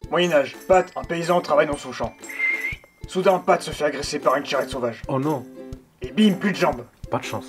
Moyen-Âge, Pat, un paysan, travaille dans son champ. Soudain, Pat se fait agresser par une charrette sauvage. Oh non, Et bim, plus de jambes. pas de chance.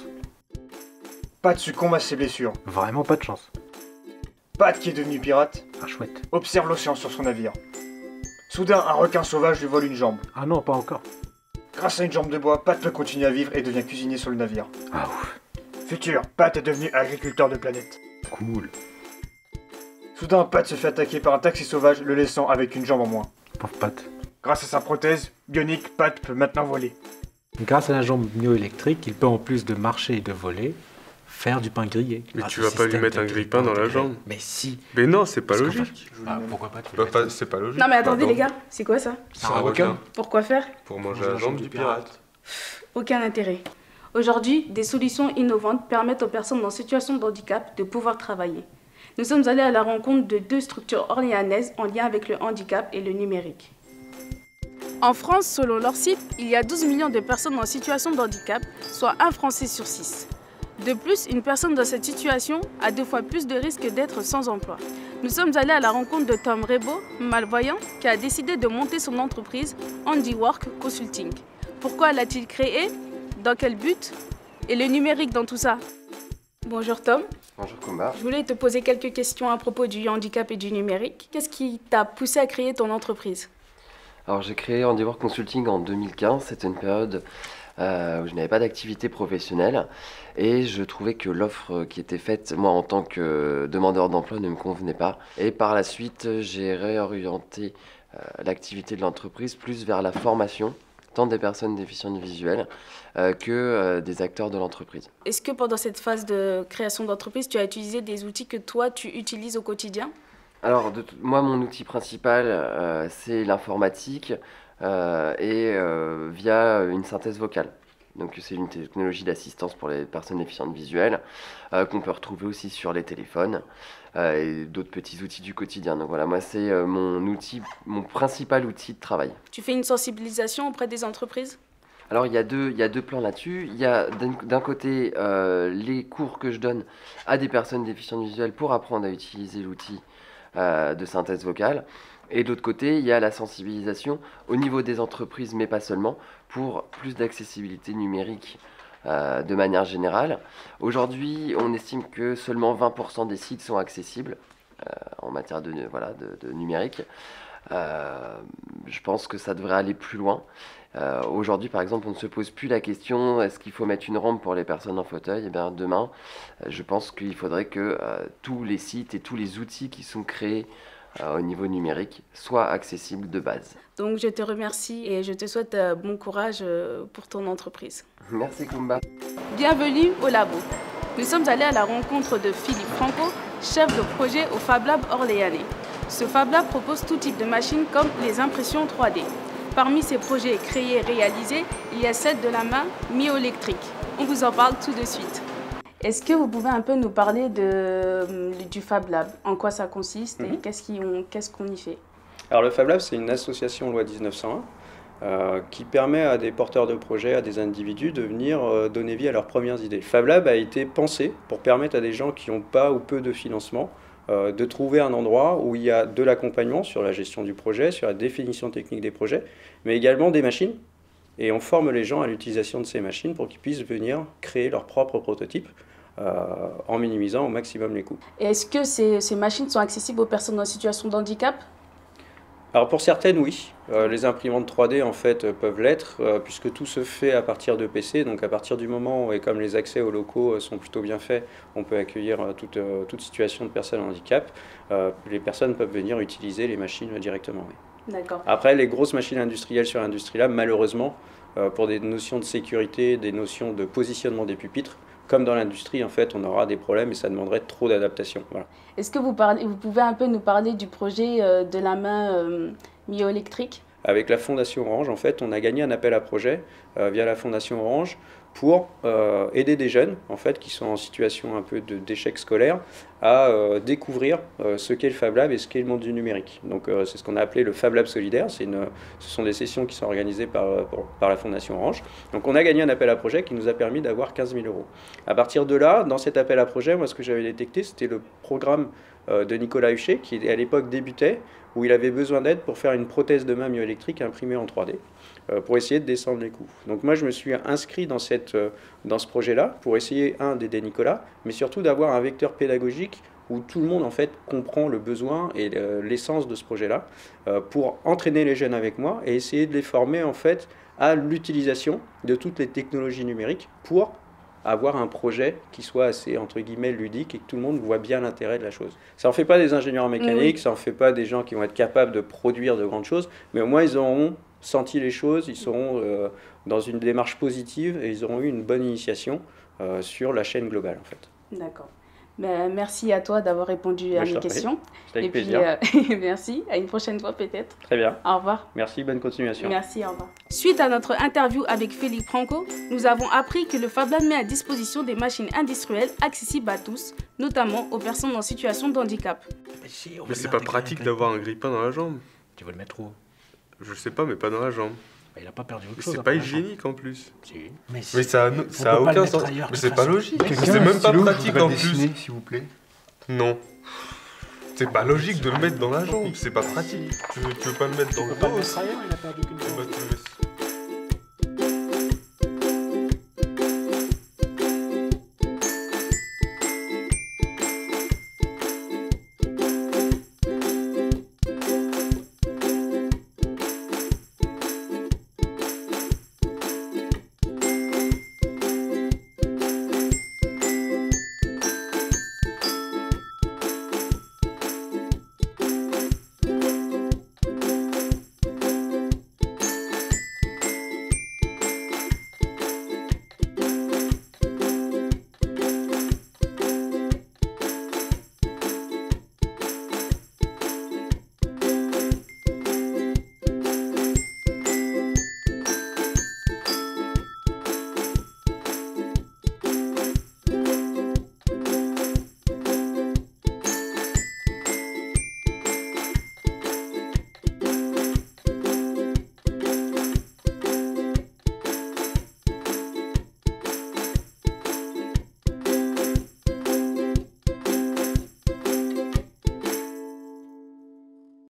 Pat succombe à ses blessures. Vraiment pas de chance. Pat, qui est devenu pirate, Ah chouette. observe l'océan sur son navire. Soudain, un requin sauvage lui vole une jambe. Ah non, pas encore. Grâce à une jambe de bois, Pat peut continuer à vivre et devient cuisinier sur le navire. Ah ouf. Futur, Pat est devenu agriculteur de planète. Cool. Soudain, Pat se fait attaquer par un taxi sauvage, le laissant avec une jambe en moins. Pauvre Pat. Grâce à sa prothèse bionique, Pat peut maintenant voler. Grâce à la jambe myoélectrique, il peut en plus de marcher et de voler, faire du pain grillé. Mais Grâce tu au vas pas lui système mettre de un grille-pain dans la intégré. jambe. Mais si. Mais non, c'est pas Parce qu'en logique. fait- Ah, pourquoi pas, tu Bah, le pas- mets- c'est pas logique. Non mais attendez Pardon. les gars, c'est quoi ça? C'est un requin. Pourquoi faire? Pour manger la jambe du pirate. Aucun intérêt. Aujourd'hui, des solutions innovantes permettent aux personnes en situation de handicap de pouvoir travailler. Nous sommes allés à la rencontre de deux structures orléanaises en lien avec le handicap et le numérique. En France, selon leur site, il y a 12 millions de personnes en situation de handicap, soit un Français sur 6. De plus, une personne dans cette situation a 2 fois plus de risques d'être sans emploi. Nous sommes allés à la rencontre de Tom Rebaud, malvoyant, qui a décidé de monter son entreprise Handiwork Consulting. Pourquoi l'a-t-il créé? Dans quel but? Et le numérique dans tout ça? Bonjour Tom, Bonjour Kumba. je voulais te poser quelques questions à propos du handicap et du numérique. Qu'est-ce qui t'a poussé à créer ton entreprise? Alors j'ai créé Handiwork Consulting en 2015, c'était une période où je n'avais pas d'activité professionnelle et je trouvais que l'offre qui était faite, moi en tant que demandeur d'emploi, ne me convenait pas. Et par la suite, j'ai réorienté l'activité de l'entreprise plus vers la formation, tant des personnes déficientes visuelles que des acteurs de l'entreprise. Est-ce que pendant cette phase de création d'entreprise, tu as utilisé des outils que toi, tu utilises au quotidien? Alors, moi, mon outil principal, c'est l'informatique via une synthèse vocale. Donc, c'est une technologie d'assistance pour les personnes déficientes visuelles qu'on peut retrouver aussi sur les téléphones et d'autres petits outils du quotidien. Donc voilà, moi, c'est mon principal outil de travail. Tu fais une sensibilisation auprès des entreprises? Alors, il y a deux plans là-dessus. Il y a d'un côté les cours que je donne à des personnes déficientes visuelles pour apprendre à utiliser l'outil de synthèse vocale. Et de l'autre côté, il y a la sensibilisation au niveau des entreprises, mais pas seulement, pour plus d'accessibilité numérique de manière générale. Aujourd'hui, on estime que seulement 20% des sites sont accessibles en matière de numérique. Je pense que ça devrait aller plus loin. Aujourd'hui, par exemple, on ne se pose plus la question est-ce qu'il faut mettre une rampe pour les personnes en fauteuil? Eh bien, demain, je pense qu'il faudrait que tous les sites et tous les outils qui sont créés au niveau numérique soient accessibles de base. Donc je te remercie et je te souhaite bon courage pour ton entreprise. Merci Kumba. Bienvenue au labo. Nous sommes allés à la rencontre de Philippe Franco, chef de projet au Fab Lab orléanais. Ce Fab Lab propose tout type de machines comme les impressions 3D. Parmi ces projets créés et réalisés, il y a celle de la main myoélectrique. On vous en parle tout de suite. Est-ce que vous pouvez un peu nous parler du Fab Lab? En quoi ça consiste et qu'est-ce qu'on y fait? Alors le Fab Lab, c'est une association loi 1901 qui permet à des porteurs de projets, à des individus de venir donner vie à leurs premières idées. Le Fab Lab a été pensé pour permettre à des gens qui n'ont pas ou peu de financement de trouver un endroit où il y a de l'accompagnement sur la gestion du projet, sur la définition technique des projets, mais également des machines. Et on forme les gens à l'utilisation de ces machines pour qu'ils puissent venir créer leurs propres prototypes en minimisant au maximum les coûts. Et est-ce que ces machines sont accessibles aux personnes en situation de handicap? Alors pour certaines, oui. Les imprimantes 3D en fait peuvent l'être puisque tout se fait à partir de PC. Donc à partir du moment où, et comme les accès aux locaux sont plutôt bien faits, on peut accueillir toute situation de personnes en handicap. Les personnes peuvent venir utiliser les machines directement. Oui. D'accord. Après, les grosses machines industrielles sur Industrie Lab, malheureusement, pour des notions de sécurité, des notions de positionnement des pupitres, comme dans l'industrie, en fait, on aura des problèmes et ça demanderait trop d'adaptation. Voilà. Est-ce que vous pouvez un peu nous parler du projet de la main myoélectrique? Avec la Fondation Orange, en fait, on a gagné un appel à projet via la Fondation Orange pour aider des jeunes en fait, qui sont en situation un peu d'échec scolaire à découvrir ce qu'est le Fab Lab et ce qu'est le monde du numérique. Donc c'est ce qu'on a appelé le Fab Lab solidaire. Ce sont des sessions qui sont organisées par la Fondation Orange. Donc on a gagné un appel à projet qui nous a permis d'avoir 15 000 €. À partir de là, dans cet appel à projet, moi ce que j'avais détecté, c'était le programme de Nicolas Huchet qui à l'époque débutait, où il avait besoin d'aide pour faire une prothèse de main myoélectrique imprimée en 3D pour essayer de descendre les coûts. Donc moi, je me suis inscrit dans ce projet-là pour essayer, d'aider Nicolas, mais surtout d'avoir un vecteur pédagogique où tout le monde en fait comprend le besoin et l'essence de ce projet-là pour entraîner les jeunes avec moi et essayer de les former en fait à l'utilisation de toutes les technologies numériques pour avoir un projet qui soit assez, entre guillemets, ludique et que tout le monde voit bien l'intérêt de la chose. Ça n'en fait pas des ingénieurs mécaniques, ça n'en fait pas des gens qui vont être capables de produire de grandes choses, mais au moins ils auront senti les choses, ils seront dans une démarche positive et ils auront eu une bonne initiation sur la chaîne globale en fait. D'accord. Ben, merci à toi d'avoir répondu à mes questions. C'était avec plaisir. Puis, merci. À une prochaine fois peut-être. Très bien. Au revoir. Merci, bonne continuation. Merci, au revoir. Suite à notre interview avec Félix Franco, nous avons appris que le Fab Lab met à disposition des machines industrielles accessibles à tous, notamment aux personnes en situation de handicap. Mais c'est pas pratique d'avoir un grille-pain dans la jambe. Tu veux le mettre où? Je sais pas, mais pas dans la jambe. Bah, il a pas perdu autre Mais chose. c'est à pas part la jambe. hygiénique en plus. Si. Mais ça a peut pas aucun le mettre sens. ailleurs, de Mais c'est toute pas façon. logique. Quelqu'un C'est même pas stylo, pratique voudrait en dessiner, plus. s'il vous plaît. Non. C'est pas logique de le mettre dans la jambe. C'est pas pratique. Tu veux pas le mettre dans le Tu peux pas le dos mettre aussi. ailleurs, il a perdu qu'une Bah, jambe. tu le mets-